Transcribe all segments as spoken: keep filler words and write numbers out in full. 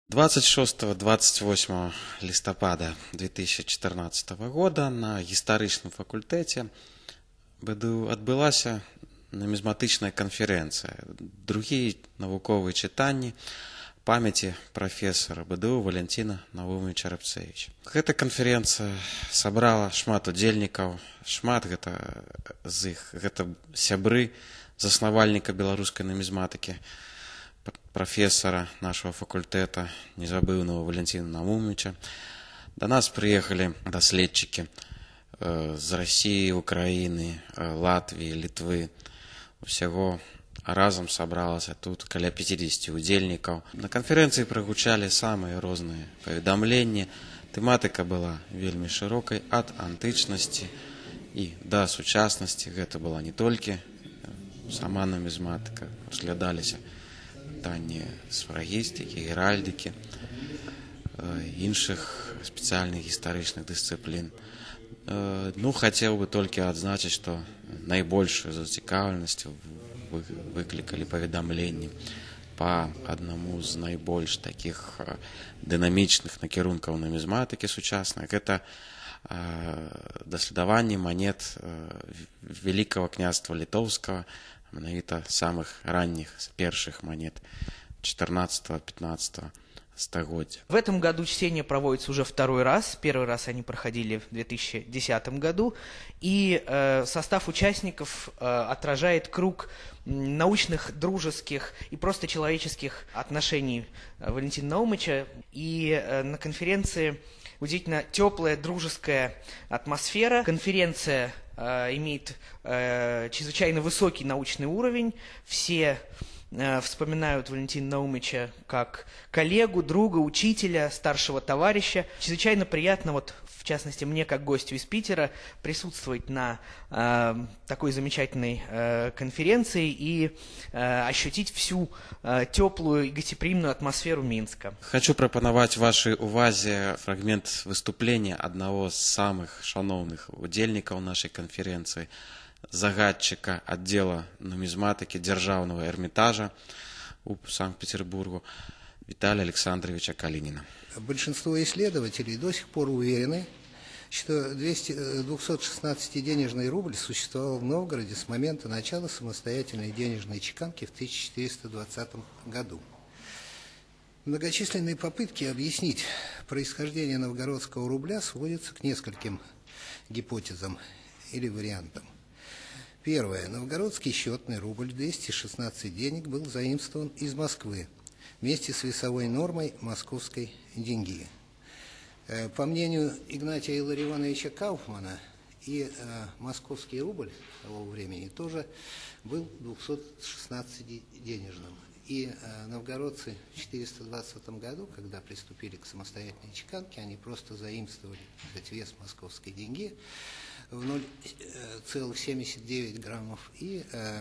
двадцать шостого — двадцать восьмого листопада две тысячи четырнадцатого года на гістарычным факультэце БДУ адбылася нумізматычная канферэнцыя, другія навуковыя чытанні памяці прафесара БДУ Валянціна Наумовича Рабцевіча. Гэта канферэнцыя сабрала шмат удзельнікаў, шмат гэта з іх гэта сябры заснавальніка беларускай нумізматыкі, профессора нашего факультэта, незабыўнага Валянціна Наумовича. До нас приехали доследчики э, з России, Украины, э, Латвии, Литвы. Усяго разом собралось тут каля пятидесяти удзельнікаў. На конференции прогучали самые розныя паведамленні. Тэматыка была вельмі широкой, от антычности и до сучаснасці. Гэта была не толькі сама нумізматыка, разглядаліся пытанні сфрагістыкі, геральдыкі, іншых спецыяльных гістарычных дысцыплін. Ну, хотел бы только адзначыць, што найбольшую зацікаўленасць выклікалі паведамленні па аднаму з найбольш таких дынамічных накірункаў нумізматыкі сучаснай. Гэта даследаванне манет Великого княства Литовского, менавіта самых ранних, первых монет четырнадцатого-пятнадцатого стагоддзя. В этом году чтение проводится уже второй раз. Первый раз они проходили в две тысячи десятом году. И э, состав участников э, отражает круг научных, дружеских и просто человеческих отношений Валентина Наумовича. И э, на конференции удивительно теплая, дружеская атмосфера. Конференция э, имеет э, чрезвычайно высокий научный уровень. Все э, вспоминают Валентина Наумовича как коллегу, друга, учителя, старшего товарища. Чрезвычайно приятно, вот, в частности, мне, как гостю из Питера, присутствовать на э, такой замечательной э, конференции и э, ощутить всю э, теплую и гостеприимную атмосферу Минска. Хочу прапанаваць вашей увазе фрагмент выступления одного з самых шановных удзельнікаў нашей конференции, загадчика отдела нумізматыкі Дзяржаўнага Эрмитажа у Санкт-Петербургу Виталия Александровича Калинина. Большинство исследователей до сих пор уверены, что двухсотшестнадцатиденежный рубль существовал в Новгороде с момента начала самостоятельной денежной чеканки в тысяча четыреста двадцатом году. Многочисленные попытки объяснить происхождение новгородского рубля сводятся к нескольким гипотезам или вариантам. Первое. Новгородский счетный рубль двести шестнадцать денег был заимствован из Москвы вместе с весовой нормой московской деньги. По мнению Игнатия Илларионовича Кауфмана, и э, московский рубль того времени тоже был двухсотшестнадцатиденежным. И э, новгородцы в четыреста двадцатом году, когда приступили к самостоятельной чеканке, они просто заимствовали этот вес московской деньги в ноль целых семьдесят девять граммов. И э,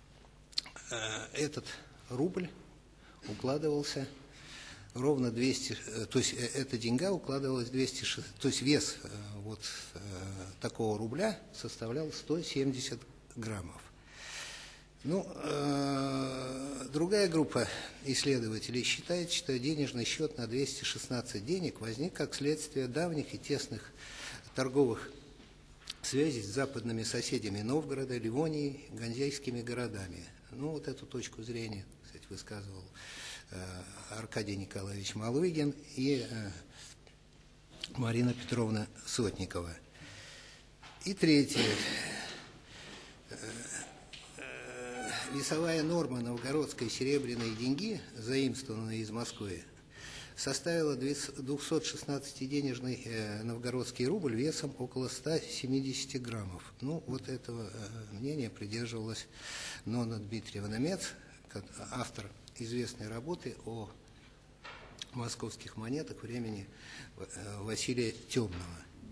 э, этот рубль укладывался ровно двести, то есть эта деньга укладывалась двести, то есть вес вот такого рубля составлял сто семьдесят граммов. Ну, э, другая группа исследователей считает, что денежный счет на двести шестнадцать денег возник как следствие давних и тесных торговых связей с западными соседями Новгорода, Ливонией, ганзейскими городами. Ну, вот эту точку зрения, кстати, высказывал Аркадий Николаевич Малыгин и Марина Петровна Сотникова. И третье. Весовая норма новгородской серебряной деньги, заимствованной из Москвы, составила двухсотшестнадцатиденежный новгородский рубль весом около ста семидесяти граммов. Ну, вот этого мнения придерживалась Нонна Дмитриева Немец, автор известной работы о московских монетах времени Василия Темного.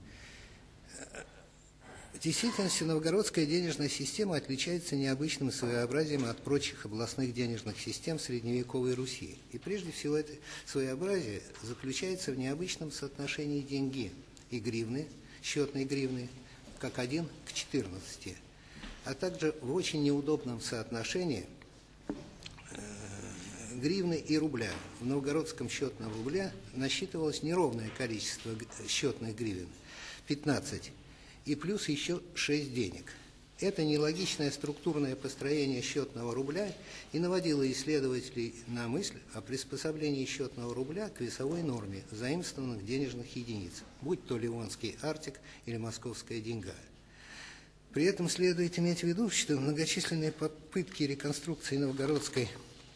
В действительности новгородская денежная система отличается необычным своеобразием от прочих областных денежных систем средневековой Руси. И прежде всего это своеобразие заключается в необычном соотношении деньги и гривны, счетной гривны, как один к четырнадцати, а также в очень неудобном соотношении гривны и рубля. В новгородском счетном рубля насчитывалось неровное количество счетных гривен – пятнадцать, и плюс еще шесть денег. Это нелогичное структурное построение счетного рубля и наводило исследователей на мысль о приспособлении счетного рубля к весовой норме заимствованных денежных единиц, будь то ливонский артик или московская деньга. При этом следует иметь в виду, что многочисленные попытки реконструкции новгородской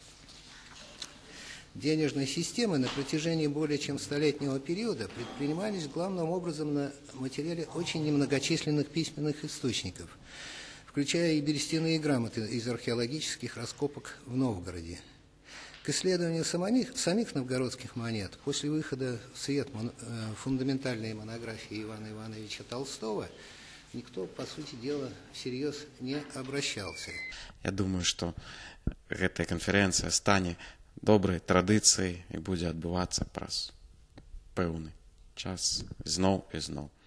денежной системы на протяжении более чем столетнего периода предпринимались главным образом на материале очень немногочисленных письменных источников, включая и берестяные грамоты из археологических раскопок в Новгороде. К исследованию самих, самих новгородских монет после выхода в свет мон, э, фундаментальной монографии Ивана Ивановича Толстого никто, по сути дела, всерьез не обращался. Я думаю, что эта конференция станет доброй традицией и будет отбываться праз певний час знов і знов.